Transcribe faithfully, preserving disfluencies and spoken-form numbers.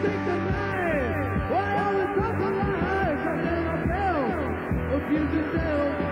take the night. Why all the top of life? I never felt. Abuse yourself.